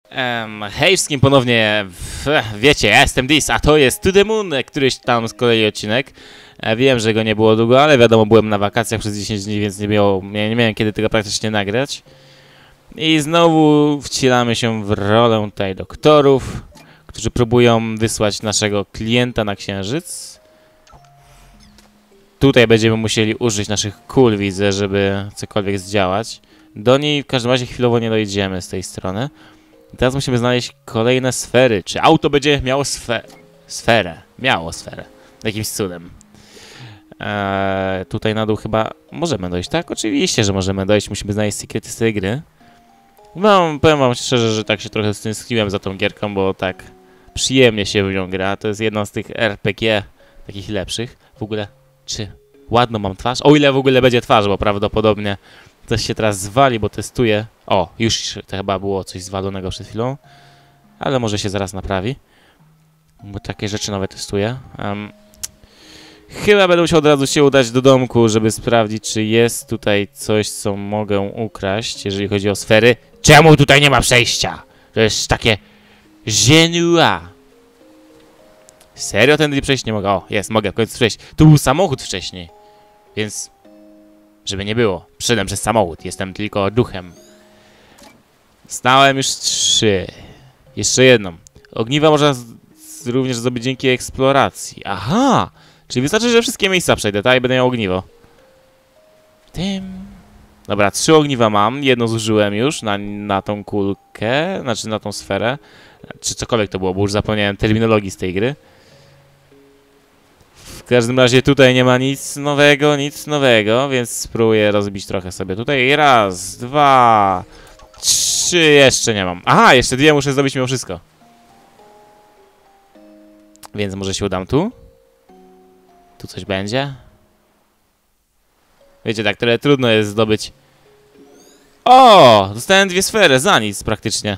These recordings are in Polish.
Hej wszystkim ponownie, wiecie, ja jestem Dis, a to jest To The Moon, któryś tam z kolei odcinek. Wiem, że go nie było długo, ale wiadomo, byłem na wakacjach przez 10 dni, więc nie miałem kiedy tego praktycznie nagrać. I znowu wcielamy się w rolę tutaj doktorów, którzy próbują wysłać naszego klienta na Księżyc. Tutaj będziemy musieli użyć naszych kul, widzę, żeby cokolwiek zdziałać. Do niej w każdym razie chwilowo nie dojdziemy z tej strony. Teraz musimy znaleźć kolejne sfery. Czy auto będzie miało sferę? Miało sferę. Jakimś cudem. Tutaj na dół chyba możemy dojść, tak? Oczywiście, że możemy dojść. Musimy znaleźć sekrety z tej gry. No, powiem wam szczerze, że tak się trochę stęskniłem za tą gierką, bo tak przyjemnie się w nią gra. To jest jedna z tych RPG takich lepszych. W ogóle, czy ładną mam twarz? O ile w ogóle będzie twarz, bo prawdopodobnie coś się teraz zwali, bo testuję. O, już to chyba było coś zwalonego przed chwilą. Ale może się zaraz naprawi. Bo takie rzeczy nowe testuję. Chyba będę musiał od razu się udać do domku, żeby sprawdzić, czy jest tutaj coś, co mogę ukraść, jeżeli chodzi o sfery. Czemu tutaj nie ma przejścia? To jest takie genua. Serio tędy przejść nie mogę? O, jest, mogę w końcu przejść. Tu był samochód wcześniej. Więc, żeby nie było, przyszedłem przez samochód. Jestem tylko duchem. Znałem już 3. Jeszcze jedną. Ogniwa można również zdobyć dzięki eksploracji. Aha! Czyli wystarczy, że wszystkie miejsca przejdę, tak? I będę miał ogniwo. Dobra, 3 ogniwa mam. Jedno zużyłem już na tą kulkę. Znaczy na tą sferę. Czy cokolwiek to było, bo już zapomniałem terminologii z tej gry. W każdym razie tutaj nie ma nic nowego, więc spróbuję rozbić trochę sobie tutaj. Raz, 2, 3, jeszcze nie mam. Aha, jeszcze 2 muszę zrobić mimo wszystko. Więc może się udam tu. Tu coś będzie. Wiecie, tak tyle trudno jest zdobyć. O! Dostałem 2 sfery za nic praktycznie.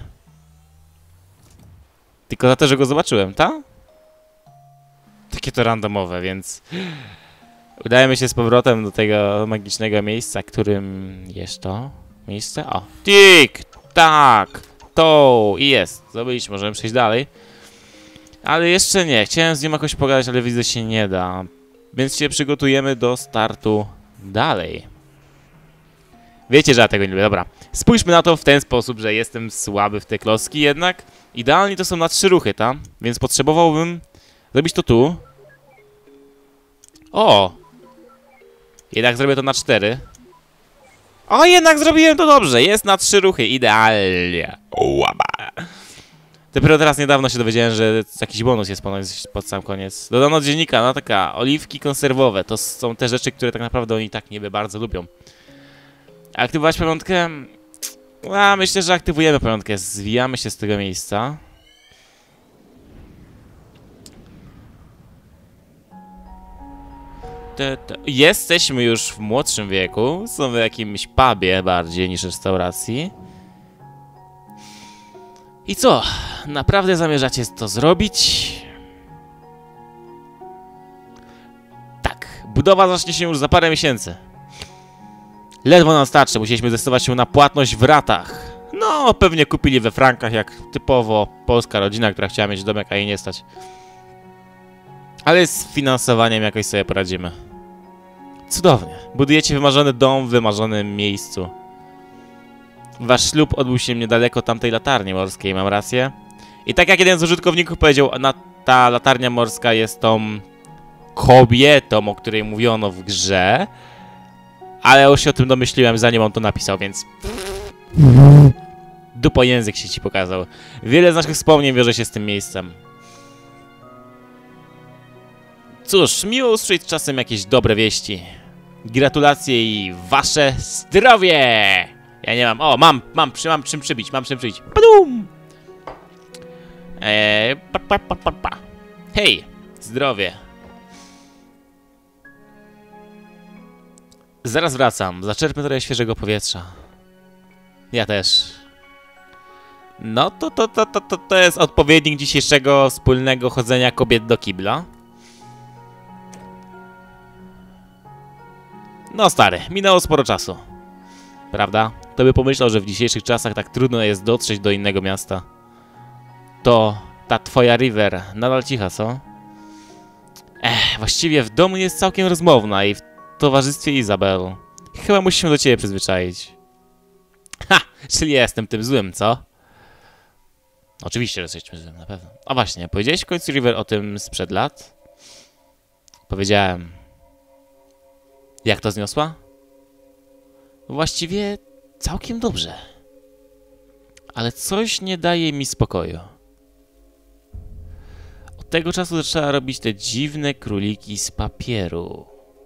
Tylko za to, że go zobaczyłem, tak? Takie to randomowe, więc udajemy się z powrotem do tego magicznego miejsca, którym jest to miejsce. O! Tik! Tak! To! I jest. Zdobyliśmy, możemy przejść dalej. Ale jeszcze nie. Chciałem z nim jakoś pogadać, ale widzę, się nie da. Więc się przygotujemy do startu dalej. Wiecie, że ja tego nie lubię. Dobra. Spójrzmy na to w ten sposób, że jestem słaby w te klocki jednak. Idealnie to są na 3 ruchy, tak? Więc potrzebowałbym zrobić to tu. O! Jednak zrobię to na 4. O, jednak zrobiłem to dobrze. Jest na 3 ruchy. Idealnie. Łaba. Dopiero teraz niedawno się dowiedziałem, że jakiś bonus jest pod sam koniec. Dodano od dziennika, no taka, oliwki konserwowe. To są te rzeczy, które tak naprawdę oni tak niby bardzo lubią. Aktywować pamiątkę? Myślę, że aktywujemy pamiątkę. Zwijamy się z tego miejsca. Jesteśmy już w młodszym wieku. Są w jakimś pubie bardziej niż restauracji. I co? Naprawdę zamierzacie to zrobić? Tak. Budowa zacznie się już za parę miesięcy. Ledwo nam starczy. Musieliśmy zdecydować się na płatność w ratach. No, pewnie kupili we frankach, jak typowo polska rodzina, która chciała mieć domek, a jej nie stać. Ale z finansowaniem jakoś sobie poradzimy. Cudownie. Budujecie wymarzony dom w wymarzonym miejscu. Wasz ślub odbył się niedaleko tamtej latarni morskiej, mam rację? I tak jak jeden z użytkowników powiedział, ta latarnia morska jest tą kobietą, o której mówiono w grze. Ale już się o tym domyśliłem, zanim on to napisał, więc... Dupo język się ci pokazał. Wiele z naszych wspomnień wiąże się z tym miejscem. Cóż, miło usłyszeć czasem jakieś dobre wieści. Gratulacje i wasze zdrowie! Ja nie mam. O, mam czym przybić, Badum! Hej, zdrowie. Zaraz wracam. Zaczerpnę trochę świeżego powietrza. Ja też. No to jest odpowiednik dzisiejszego wspólnego chodzenia kobiet do kibla. No stary, minęło sporo czasu. Prawda? Kto by pomyślał, że w dzisiejszych czasach tak trudno jest dotrzeć do innego miasta. To ta twoja River nadal cicha, co? Właściwie w domu jest całkiem rozmowna i w towarzystwie Izabel. Chyba musi się do ciebie przyzwyczaić. Ha! Czyli ja jestem tym złym, co? Oczywiście, że jesteśmy złym, na pewno. A właśnie, powiedziałeś w końcu River o tym sprzed lat? Powiedziałem. Jak to zniosła? Właściwie całkiem dobrze. Ale coś nie daje mi spokoju. Od tego czasu zaczęła robić te dziwne króliki z papieru.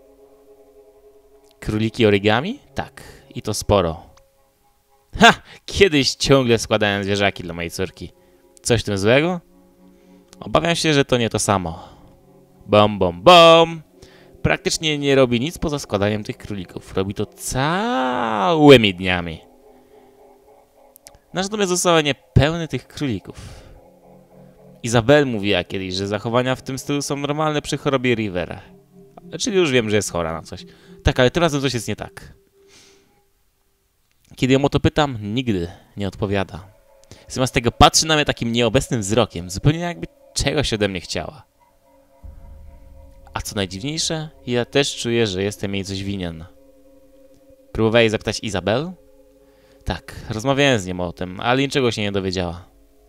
Króliki origami? Tak. I to sporo. Ha! Kiedyś ciągle składałem zwierzaki dla mojej córki. Coś w tym złego? Obawiam się, że to nie to samo. Bom, bom, bom! Praktycznie nie robi nic poza składaniem tych królików. Robi to całymi dniami. Nasz dom jest dosłownie pełny tych królików. Izabel mówiła kiedyś, że zachowania w tym stylu są normalne przy chorobie Rivera. Czyli już wiem, że jest chora na coś. Tak, ale tym razem coś jest nie tak. Kiedy ją o to pytam, nigdy nie odpowiada. Zamiast tego patrzy na mnie takim nieobecnym wzrokiem, zupełnie jakby czegoś ode mnie chciała. A co najdziwniejsze, ja też czuję, że jestem jej coś winien. Próbowałeś zapytać Izabel? Tak, rozmawiałem z nią o tym, ale niczego się nie dowiedziała.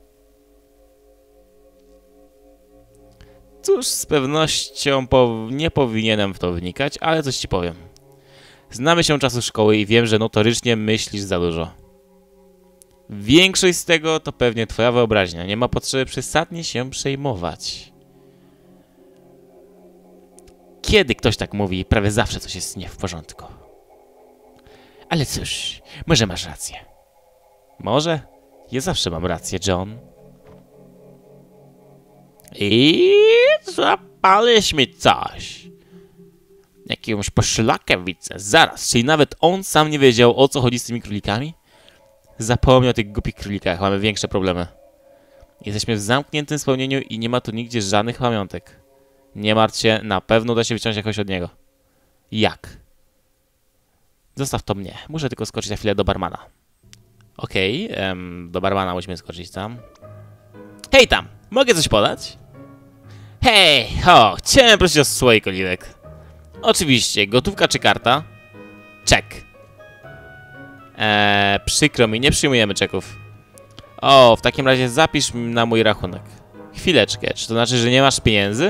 Cóż, z pewnością nie powinienem w to wnikać, ale coś ci powiem. Znamy się czasu szkoły i wiem, że notorycznie myślisz za dużo. Większość z tego to pewnie twoja wyobraźnia. Nie ma potrzeby przesadnie się przejmować. Kiedy ktoś tak mówi, prawie zawsze coś jest nie w porządku. Ale cóż, może masz rację. Może? Ja zawsze mam rację, John. I zapaliśmy coś. Jakimś poszlakiem widzę. Zaraz, czyli nawet on sam nie wiedział, o co chodzi z tymi królikami? Zapomniał o tych głupich królikach, mamy większe problemy. Jesteśmy w zamkniętym spełnieniu i nie ma tu nigdzie żadnych pamiątek. Nie martw się, na pewno da się wyciąć jakoś od niego. Jak? Zostaw to mnie. Muszę tylko skoczyć na chwilę do barmana. Okej, do barmana musimy skoczyć tam. Hej tam! Mogę coś podać? Hej, chciałem prosić o słoik oliwek. Oczywiście, gotówka czy karta? Czek. Przykro mi, nie przyjmujemy czeków. W takim razie zapisz na mój rachunek. Chwileczkę, czy to znaczy, że nie masz pieniędzy?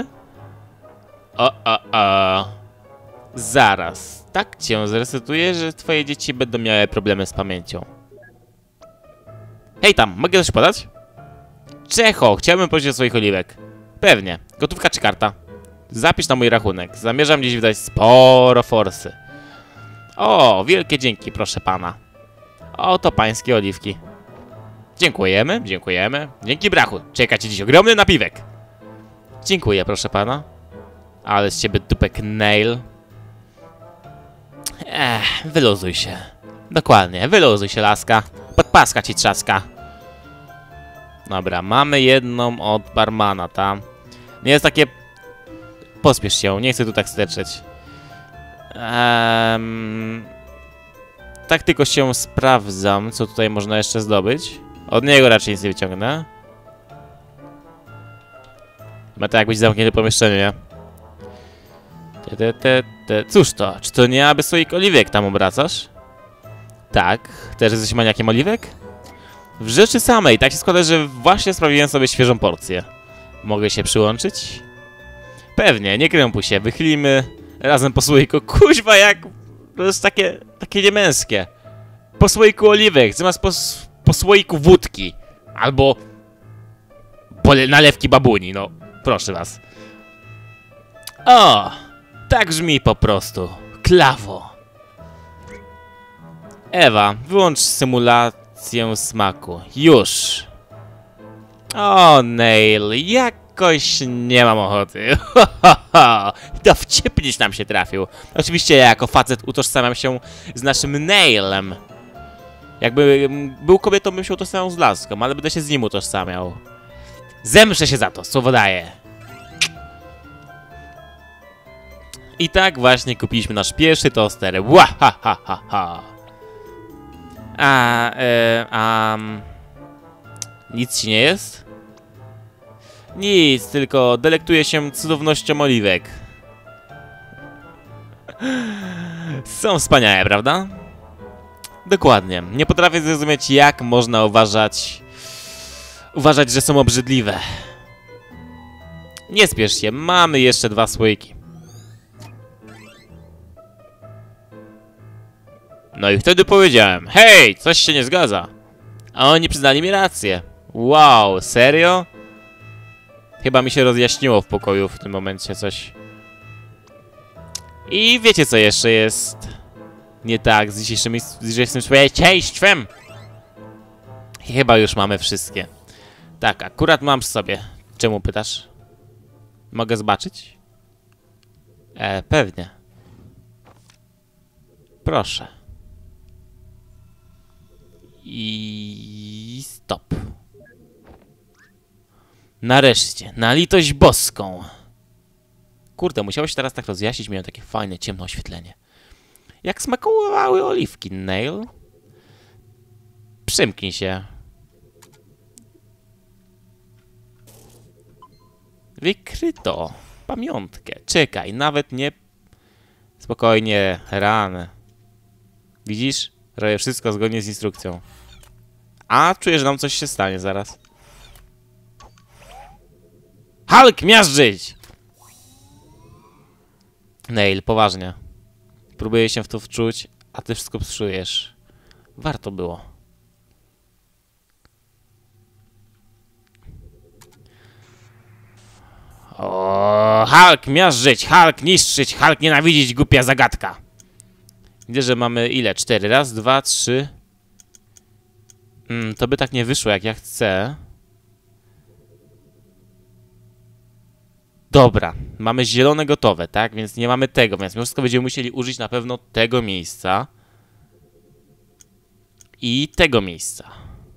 Zaraz, tak cię zresetuję, że twoje dzieci będą miały problemy z pamięcią. Hej tam, mogę coś podać? Czecho, chciałbym prosić o swoich oliwek. Pewnie, gotówka czy karta? Zapisz na mój rachunek, zamierzam dziś wydać sporo forsy. Wielkie dzięki, proszę pana. Oto pańskie oliwki. Dziękujemy, dziękujemy. Dzięki brachu, czekacie dziś ogromny napiwek. Dziękuję, proszę pana. Ale z ciebie dupek nail. Wyluzuj się. Dokładnie, wyluzuj się, laska. Podpaska ci trzaska. Dobra, mamy jedną od barmana, tam. Nie jest takie... Pospiesz się, nie chcę tu tak sterczeć. Tak tylko się sprawdzam, co tutaj można jeszcze zdobyć. Od niego raczej nic nie wyciągnę. Ma to jak być zamknięte pomieszczenie, nie? Cóż to? Czy to nie aby swoich oliwek tam obracasz? Tak. Też jesteś maniakiem oliwek? W rzeczy samej. Tak się składa, że właśnie sprawiłem sobie świeżą porcję. Mogę się przyłączyć? Pewnie, nie krępuj się. Wychylimy razem po słoiku. Kuźwa, jak... To jest takie niemęskie. Po słoiku oliwek, zamiast po słoiku wódki. Albo... nalewki babuni, no. Proszę was. Tak brzmi po prostu. Klawo. Ewa, wyłącz symulację smaku. Już. Neil, jakoś nie mam ochoty. Dowcipniś nam się trafił. Oczywiście ja jako facet utożsamiam się z naszym Neilem. Jakby był kobietą, bym się utożsamiał z laską, ale będę się z nim utożsamiał. Zemszę się za to, słowo daję. I tak właśnie kupiliśmy nasz pierwszy toster. Łahahaha. Nic ci nie jest? Nic, tylko delektuję się cudownością oliwek. Są wspaniałe, prawda? Dokładnie. Nie potrafię zrozumieć, jak można uważać, że są obrzydliwe. Nie spiesz się, mamy jeszcze 2 słoiki. No i wtedy powiedziałem, hej, coś się nie zgadza. A oni przyznali mi rację. Wow, serio? Chyba mi się rozjaśniło w pokoju w tym momencie coś. I wiecie, co jeszcze jest nie tak z dzisiejszym społeczeństwem? Chyba już mamy wszystkie. Tak, akurat mam przy sobie. Czemu pytasz? Mogę zobaczyć? Pewnie. Proszę. I stop. Nareszcie, na litość boską. Kurde, musiało się teraz tak rozjaśnić, miałem takie fajne, ciemne oświetlenie. Jak smakowały oliwki, Nail? Przymknij się. Wykryto pamiątkę. Czekaj, nawet nie... Spokojnie, rany. Widzisz? Robię wszystko zgodnie z instrukcją. A, czuję, że nam coś się stanie zaraz. Hulk, miażdżyć! Nail, poważnie. Próbuję się w to wczuć, a ty wszystko psujesz. Warto było. O, Hulk, miażdżyć, Hulk, niszczyć, Hulk, nienawidzić, głupia zagadka. Widzę, że mamy ile? 4. Raz, 2, 3. To by tak nie wyszło, jak ja chcę. Dobra, mamy zielone gotowe, tak? Więc nie mamy tego, więc mimo wszystko będziemy musieli użyć na pewno tego miejsca. I tego miejsca.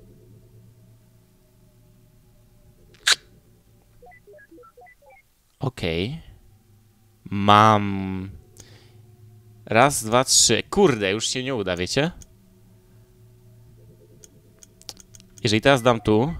Okej. Mam... Raz, 2, 3. Kurde, już się nie uda, wiecie? Jeżeli teraz dam tu...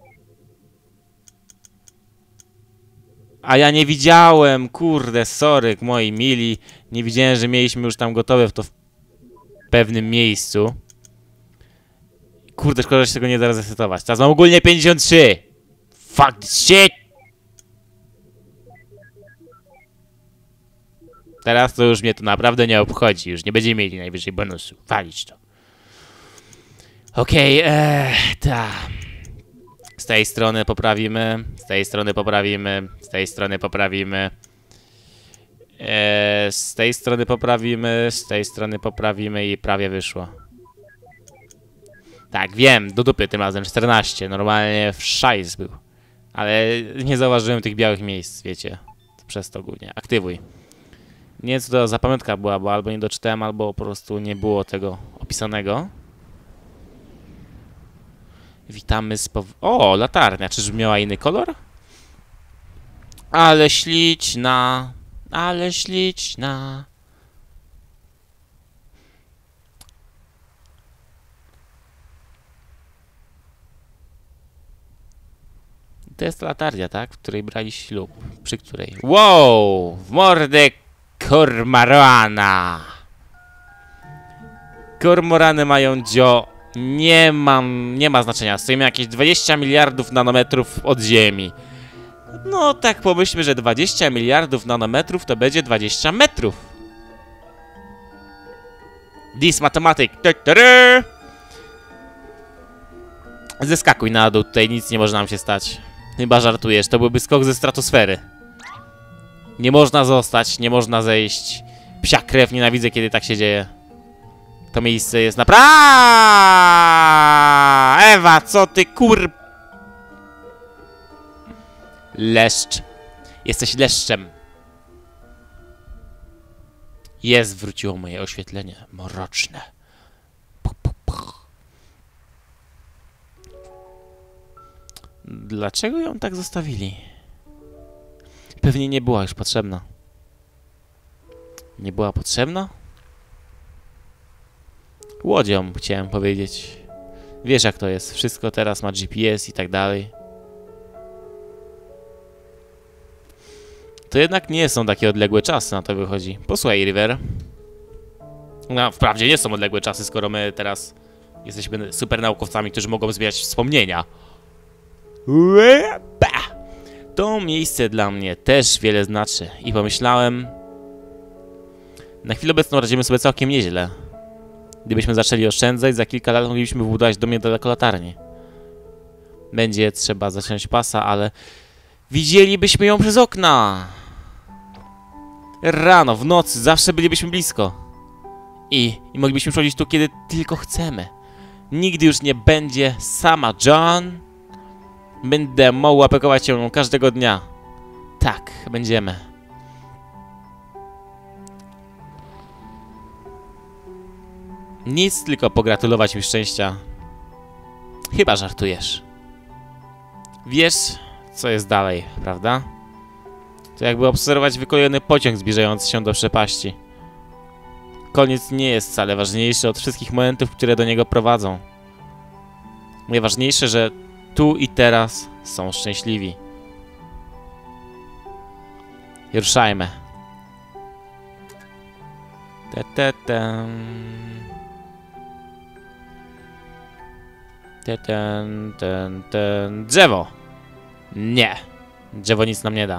A ja nie widziałem, kurde, sorry, moi mili. Nie widziałem, że mieliśmy już tam gotowe to w pewnym miejscu. Kurde, szkoda, że się tego nie da resetować. Teraz mam ogólnie 53. Fuck this shit! Teraz to już mnie to naprawdę nie obchodzi. Już nie będziemy mieli najwyżej bonusu. Walić to. Okej, ta. Z tej strony poprawimy. Z tej strony poprawimy. Z tej strony poprawimy. Z tej strony poprawimy. Z tej strony poprawimy i prawie wyszło. Tak, wiem, do dupy tym razem 14. Normalnie w szajs był. Ale nie zauważyłem tych białych miejsc, wiecie. Przez to głównie. Aktywuj. Nie wiem, co to za pamiątka była, bo albo nie doczytałem, albo po prostu nie było tego opisanego. Witamy z O, latarnia. Czyż miała inny kolor? Ale śliczna. Ale śliczna. To jest latarnia, tak? W której brali ślub. Przy której... Wow! W mordę kormorana! Kormorany mają nie ma znaczenia. Stoimy jakieś 20 miliardów nanometrów od Ziemi. No tak pomyślmy, że 20 miliardów nanometrów to będzie 20 metrów. This mathematic. Zeskakuj na dół, tutaj nic nie może nam się stać. Chyba żartujesz, to byłby skok ze stratosfery. Nie można zostać, nie można zejść. Psia krew, nienawidzę, kiedy tak się dzieje. To miejsce jest Ewa, co ty Leszcz. Jesteś leszczem. Wróciło moje oświetlenie. Mroczne. Dlaczego ją tak zostawili? Pewnie nie była już potrzebna. Nie była potrzebna? Łodzią, chciałem powiedzieć. Wiesz, jak to jest. Wszystko teraz ma GPS i tak dalej. To jednak nie są takie odległe czasy, na to wychodzi. Posłuchaj, River. No, wprawdzie nie są odległe czasy, skoro my teraz jesteśmy super naukowcami, którzy mogą zbierać wspomnienia. To miejsce dla mnie też wiele znaczy. I pomyślałem... Na chwilę obecną radzimy sobie całkiem nieźle. Gdybyśmy zaczęli oszczędzać, za kilka lat moglibyśmy wybudować do mnie daleko latarnię. Będzie trzeba zaciąć pasa, ale... Widzielibyśmy ją przez okna! Rano, w nocy, zawsze bylibyśmy blisko. I moglibyśmy przychodzić tu, kiedy tylko chcemy. Nigdy już nie będzie sama, John. Będę mógł opiekować się każdego dnia. Tak, będziemy. Nic, tylko pogratulować mi szczęścia. Chyba żartujesz. Wiesz, co jest dalej, prawda? To jakby obserwować wykolejony pociąg zbliżający się do przepaści. Koniec nie jest wcale ważniejszy od wszystkich momentów, które do niego prowadzą. Najważniejsze, że tu i teraz są szczęśliwi. I ruszajmy. Drzewo! Nie. Drzewo nic nam nie da.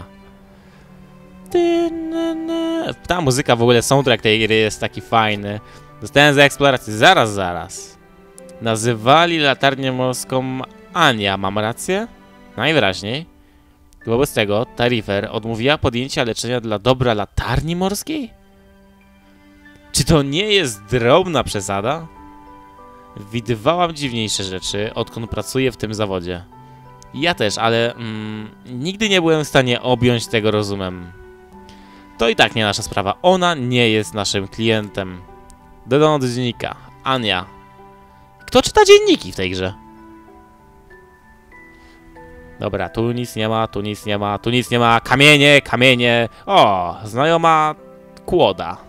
Ta muzyka w ogóle, soundtrack tej gry jest taki fajny. Dostałem za eksplorację. Zaraz. Nazywali latarnię morską Ania, mam rację? Najwyraźniej. Wobec tego Tarifer odmówiła podjęcia leczenia dla dobra latarni morskiej? Czy to nie jest drobna przesada? Widywałam dziwniejsze rzeczy, odkąd pracuję w tym zawodzie. Ja też, ale nigdy nie byłem w stanie objąć tego rozumem. To i tak nie nasza sprawa. Ona nie jest naszym klientem. Dodano do dziennika. Ania. Kto czyta dzienniki w tej grze? Dobra, tu nic nie ma, tu nic nie ma, tu nic nie ma. Kamienie, kamienie. O, znajoma kłoda.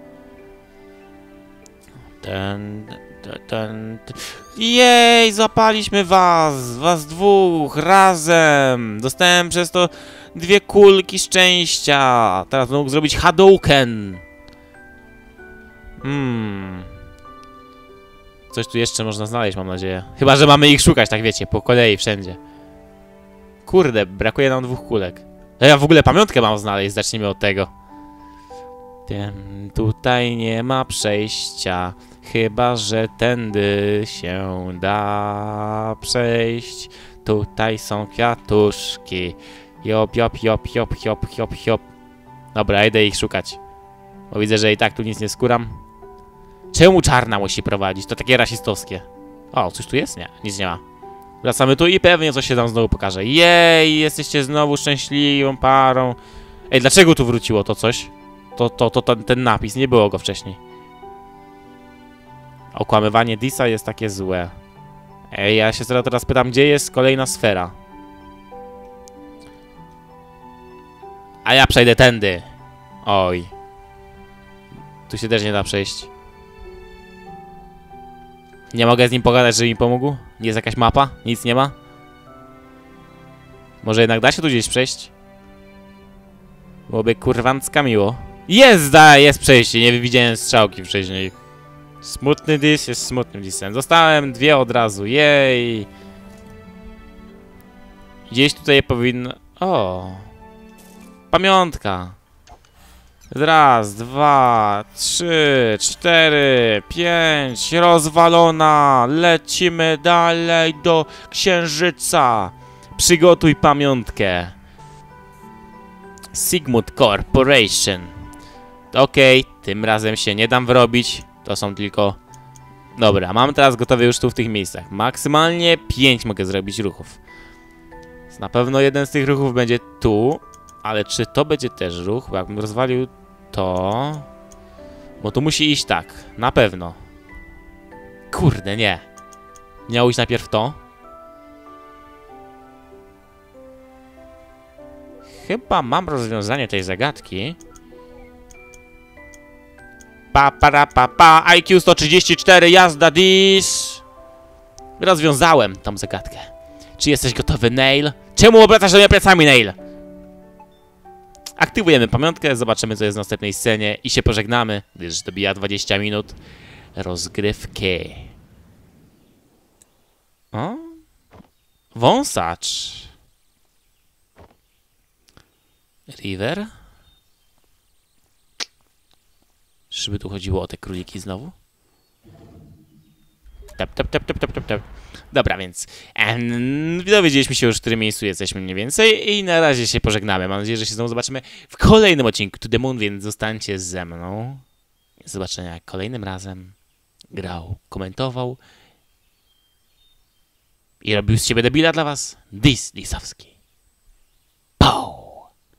Jej, złapaliśmy was dwóch razem. Dostałem przez to 2 kulki szczęścia. Teraz będę mógł zrobić Hadouken. Coś tu jeszcze można znaleźć, mam nadzieję. Chyba że mamy ich szukać, tak wiecie, po kolei wszędzie. Kurde, brakuje nam 2 kulek. Ja w ogóle pamiątkę mam znaleźć, zacznijmy od tego. Tutaj nie ma przejścia. Chyba że tędy się da przejść. Tutaj są kwiatuszki. Jop. Dobra, idę ich szukać. Bo widzę, że i tak tu nic nie skóram. Czemu czarna musi prowadzić? To takie rasistowskie. O, coś tu jest? Nie, nic nie ma. Wracamy tu i pewnie coś się tam znowu pokaże. Jej, jesteście znowu szczęśliwą parą. Ej, dlaczego tu wróciło to coś? Ten napis, nie było go wcześniej. Okłamywanie Disa jest takie złe. Ej, ja się teraz pytam, gdzie jest kolejna sfera? A ja przejdę tędy. Oj. Tu się też nie da przejść. Nie mogę z nim pogadać, żeby mi pomógł? Jest jakaś mapa? Nic nie ma? Może jednak da się tu gdzieś przejść? Byłoby kurwancka miło. Jest przejście, nie widziałem strzałki wcześniej. Smutny dis jest smutnym disem. Zostałem 2 od razu, jej. Gdzieś tutaj powinno... O. Pamiątka. 1, 2, 3, 4, 5. Rozwalona. Lecimy dalej do Księżyca. Przygotuj pamiątkę. Sigmund Corporation. Okej, tym razem się nie dam wrobić. To są tylko... Dobra, mam teraz gotowe już tu w tych miejscach. Maksymalnie 5 mogę zrobić ruchów. Więc na pewno jeden z tych ruchów będzie tu. Ale czy to będzie też ruch? Bo jakbym rozwalił to... Bo tu musi iść tak. Na pewno. Kurde, nie. Miało iść najpierw to. Chyba mam rozwiązanie tej zagadki. IQ 134, jazda dis. Rozwiązałem tą zagadkę. Czy jesteś gotowy, Neil? Czemu obracasz do mnie plecami, Neil? Aktywujemy pamiątkę, zobaczymy co jest w następnej scenie i się pożegnamy, gdyż dobija 20 minut rozgrywki. O? Wąsacz. River. Czyżby tu chodziło o te króliki znowu? Tap, tap, tap, tap, tap, tap, tap. Dobra, więc dowiedzieliśmy się już, w którym miejscu jesteśmy mniej więcej i na razie się pożegnamy. Mam nadzieję, że się znowu zobaczymy w kolejnym odcinku To The Moon, więc zostańcie ze mną. Do zobaczenia kolejnym razem. Grał, komentował i robił z ciebie debila dla was. Lisowski.